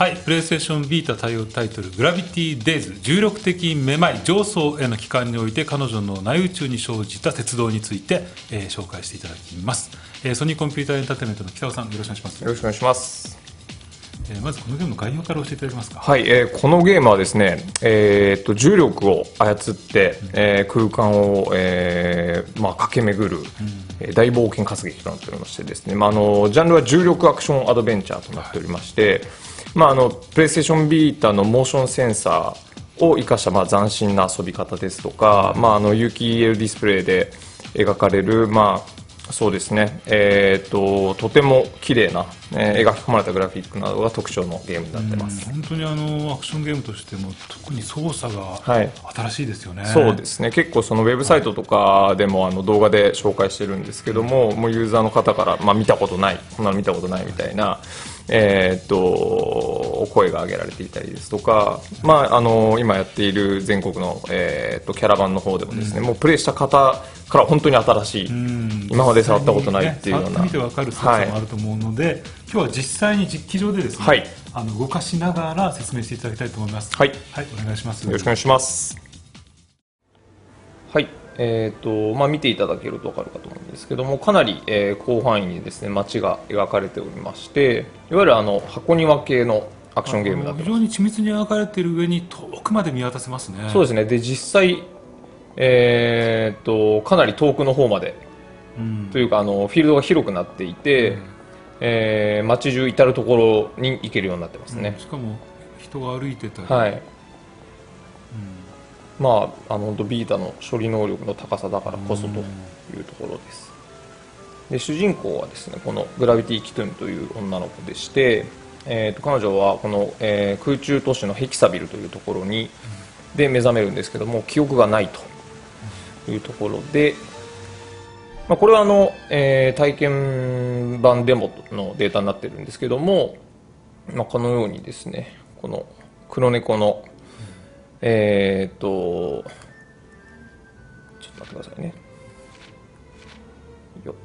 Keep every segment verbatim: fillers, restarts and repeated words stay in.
はい、プレイステーションビータ対応タイトルグラビティデイズ、重力的めまい上層への帰還において彼女の内宇宙に生じた鉄道について、えー、紹介していただきます、えー、ソニーコンピューターエンターテインメントの北尾さん、よろしくお願いします。 よろしくお願いします。 えー、まずこのゲームの概要から教えていただけますか。 はい、えー、このゲームはですね、えー、と重力を操って、うん、えー、空間を、えーまあ、駆け巡る、うん、大冒険活劇となっておりましてですね、まあ、あのジャンルは重力アクションアドベンチャーとなっておりまして、はい、まあ、あのプレイステーションビータのモーションセンサーを生かした、まあ、斬新な遊び方ですとか、うん、まあ、あの有機 イーエル ディスプレイで描かれる、まあそうですね、えー、ととても綺麗な、えー、描き込まれたグラフィックなどが特徴のゲームになってます。 本当にあのアクションゲームとしても特に操作が新しいですよね。 はい、そうですね、結構そのウェブサイトとかでもあの動画で紹介してるんですけども、もうユーザーの方から、まあ、見たことない、こんなの見たことないみたいな、えー、と声が上げられていたりですとか、まあ、あの今やっている全国の、えー、とキャラバンの方でもですね、うん、もうプレイした方から本当に新しい、うん、今まで触ったことないっていうような、 ね、触ってみて分かる操作もあると思うので、はい、今日は実際に実機上でですね、はい、あの動かしながら説明していただきたいと思います。 はい、 はい、お願いします。 よろしくお願いします。はい、えーとまあ、見ていただけると分かるかと思うんですけども、かなり、えー、広範囲にですね街が描かれておりまして、いわゆるあの箱庭系のアクションゲームだと。 非常に緻密に描かれている上に遠くまで見渡せますね。 そうですね。で実際、えー、とかなり遠くの方まで、うん、というかあのフィールドが広くなっていて、うん、えー、街中至る所に行けるようになってますね。 うん、しかも人が歩いてたり、 はい、うん、まああのビータの処理能力の高さだからこそというところです。で主人公はですね、このグラビティ・キトゥンという女の子でして、えー、と彼女はこの、えー、空中都市のヘキサビルというところに、うん、で目覚めるんですけども、記憶がないというところで、まあ、これはあの、えー、体験版デモのデータになっているんですけども、まあ、このようにですね、この黒猫の、うん、えー、っとちょっと待ってくださいね。よっ、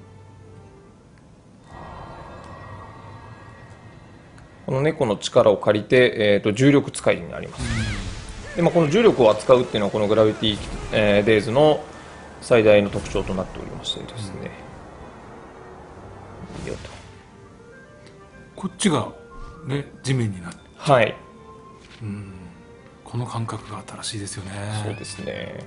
この猫の力を借りて、えー、と重力使いになります。で、まあ、この重力を扱うっていうのはこのグラビティ、えー、デイズの最大の特徴となっておりましてですね、うん、よとこっちが、ね、地面になって、 はい、 うん、この感覚が新しいですよね。 そうですね。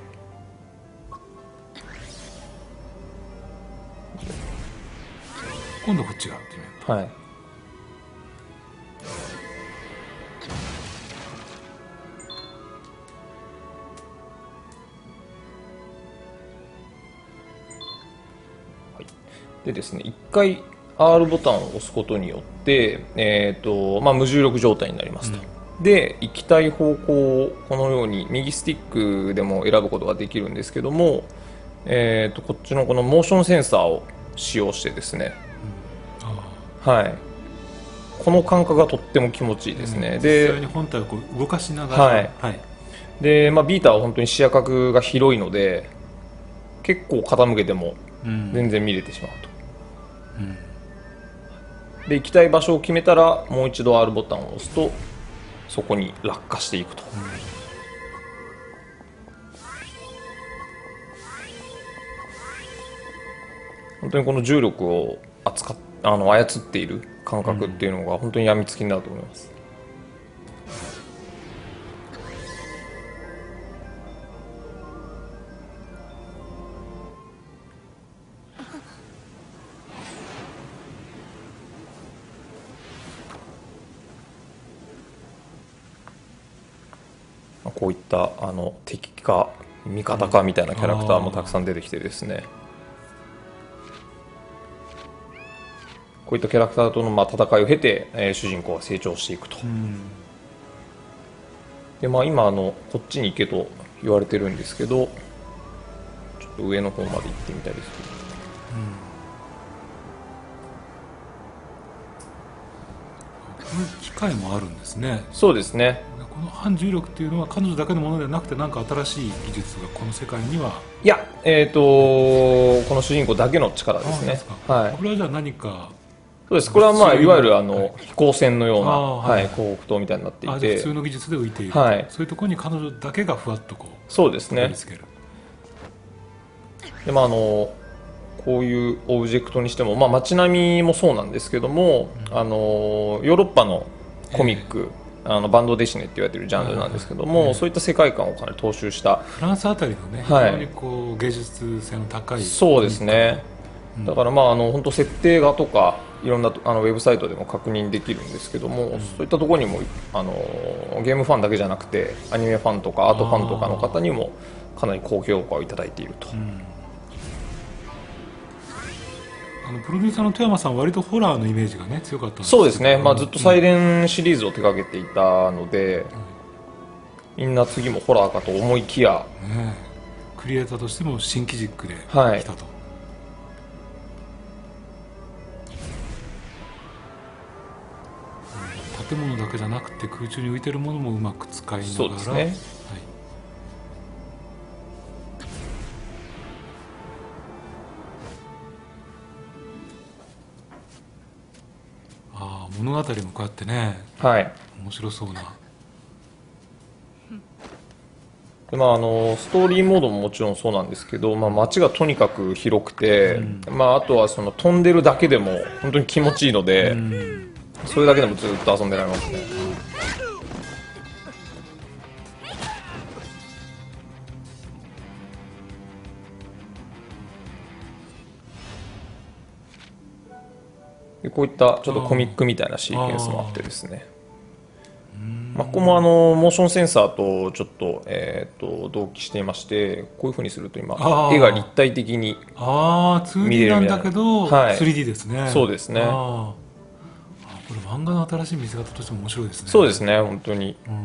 今度こっちが地面、 はい、でですね、いっかい アール ボタンを押すことによって、えーとまあ、無重力状態になりますと、うん、で行きたい方向をこのように右スティックでも選ぶことができるんですけども、えーとこっちのこのモーションセンサーを使用してですね、うん、はい、この感覚がとっても気持ちいいですね。うん、で実際に本体をこう動かしながら、 はいはい、でまあ、ビーターは本当に視野角が広いので結構傾けても全然見れてしまうと。うん、で行きたい場所を決めたらもう一度 アール ボタンを押すとそこに落下していくと、うん、本当にこの重力を扱っあの操っている感覚っていうのが本当に病みつきになると思います。こういったあの敵か味方かみたいなキャラクターもたくさん出てきてですね、こういったキャラクターとのまあ戦いを経て、えー、主人公は成長していくと。で、まあ、今あのこっちに行けと言われてるんですけど、ちょっと上の方まで行ってみたいですけど、 こういう機械もあるんですね。 そうですね。 この反重力っていうのは彼女だけのものではなくて、何か新しい技術がこの世界には。 いや、えーとこの主人公だけの力ですね。 はい、これはじゃあ何かそうです。これはまあいわゆるあの、 はい、 飛行船のような、 あーははいい、広北塔みたいになっていあじゃあて、 普通の技術で浮いている、 はい、 そういうところに彼女だけがふわっとこうそうですねたどり。着ける。 でまああのこういうオブジェクトにしても、まあ、街並みもそうなんですけども、うん、あのヨーロッパのコミック、えー、あのバンドデシネって言われているジャンルなんですけども、えー、そういった世界観をかなり踏襲したフランスあたりのね、 はい、 非常にこう芸術性の高い、 そうですね、うん、だからまああの本当設定画とかいろんなあのウェブサイトでも確認できるんですけども、うん、そういったところにもあのゲームファンだけじゃなくてアニメファンとかアートファンとかの方にもかなり高評価をいただいていると。うん、 あのプロデューサーの富山さんは割とホラーのイメージがね強かったんですけど、 そうですね、まあ、ずっとサイレンシリーズを手掛けていたので、うん、みんな次もホラーかと思いきや、 ね、クリエイターとしても新機軸で来たと、はい、建物だけじゃなくて空中に浮いてるものもうまく使いながら、 そうですね、はい、 あ物語もこうやってね、 はい、 面白そうな。 でまあ、あのストーリーモードももちろんそうなんですけど、まあ、街がとにかく広くて、うん、まあ、あとはその飛んでるだけでも本当に気持ちいいので、うん、それだけでもずっと遊んでられますね。でこういったちょっとコミックみたいなシーケンスもあってですね、まあ、ここもあのモーションセンサーとちょっと、えー、と同期していまして、こういうふうにすると今絵が立体的にあ ツーディー なんだけど、はい、スリーディー ですね。 そうですね。ああこれ漫画の新しい見せ方としても面白いですね。 そうですね、本当に、うん、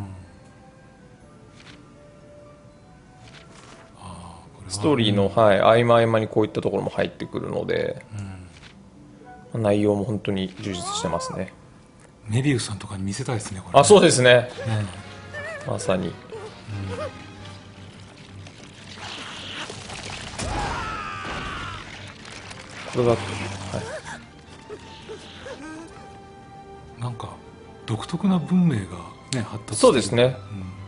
あこれストーリーの、はい、合間合間にこういったところも入ってくるので、うん、内容も本当に充実してますね。 メビウスさんとかに見せたいですね、これね。 あ、そうですね、うん、まさに、うん、これが、はい、 なんか独特な文明が、ね、発達してる。 そうですね、うん、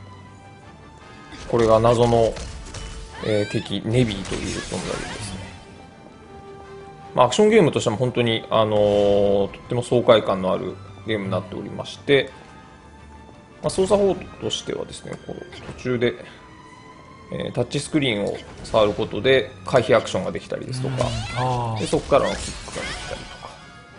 これが謎の、えー、敵ネビーという存在ですね。まあ、アクションゲームとしても本当に、あのー、とっても爽快感のあるゲームになっておりまして、まあ、操作法としてはですね、こう途中で、えー、タッチスクリーンを触ることで回避アクションができたりですとか、うん、でそこからのキックができたりとか、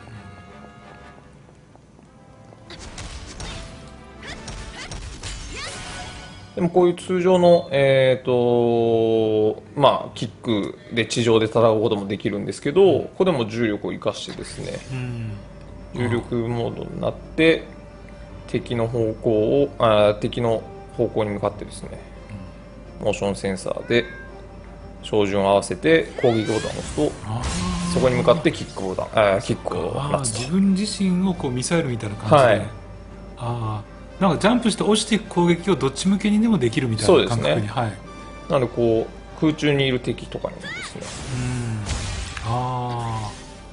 でもこういう通常の、えーとまあ、キックで地上で戦うこともできるんですけど、ここでも重力を生かしてですね、うん重力モードになって敵の方向をあ敵の方向に向かってですね、うん、モーションセンサーで照準を合わせて攻撃ボタンを押すとそこに向かってキックボタンあキックを待つと。 自分自身をこうミサイルみたいな感じで、はい、あなんかジャンプして落ちていく攻撃をどっち向けにでもできるみたいな感覚に。そうですね、はい、 なのでこう空中にいる敵とかにもですね、うんあ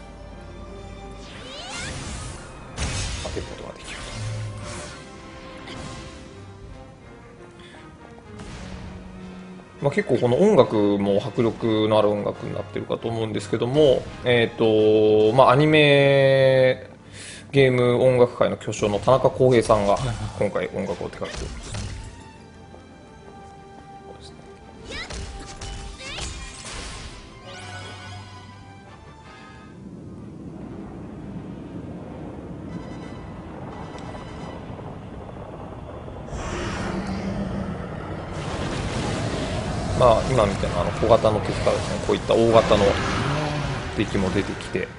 当てることができる。まあ、結構この音楽も迫力のある音楽になってるかと思うんですけども、えーとまあ、アニメゲーム音楽界の巨匠の田中康平さんが今回音楽を手掛けております。まあ、今みたいなあの小型の敵からですね、こういった大型の敵も出てきて、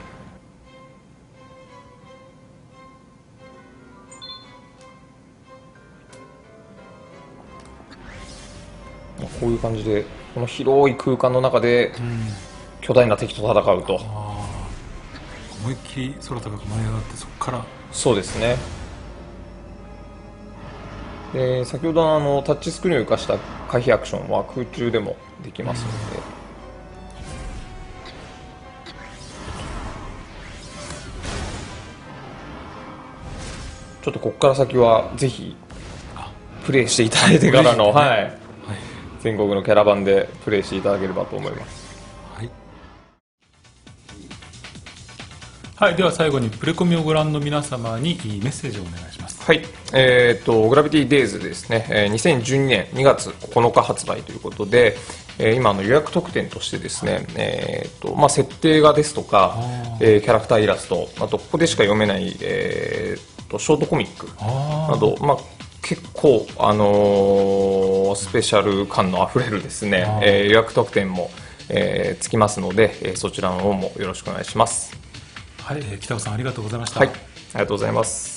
まあ、こういう感じでこの広い空間の中で巨大な敵と戦うと、うん、 思いっきり空高く舞い上がってそこから。 そうですね。で先ほどのあのタッチスクリーンを生かした回避アクションは空中でもできますので、 ちょっとここから先はぜひプレイしていただいてからの、はい、はい、全国のキャラバンでプレイしていただければと思います。 はい、はい、では最後にプレコミをご覧の皆様にメッセージをお願いします。 はい、えー、とグラビティデイズですね、えー、にせんじゅうにねんにがつここのか発売ということで、えー、今の予約特典としてですね、はい、えーとまあ、設定画ですとか、えー、キャラクターイラスト、あとここでしか読めない、えー、とショートコミックなど、まあ、結構、あのー、スペシャル感のあふれるですね、えー、予約特典も、えー、つきますので、えー、そちらの方もよろしくお願いします。 はい、北尾さんありがとうございました。 はい、ありがとうございます。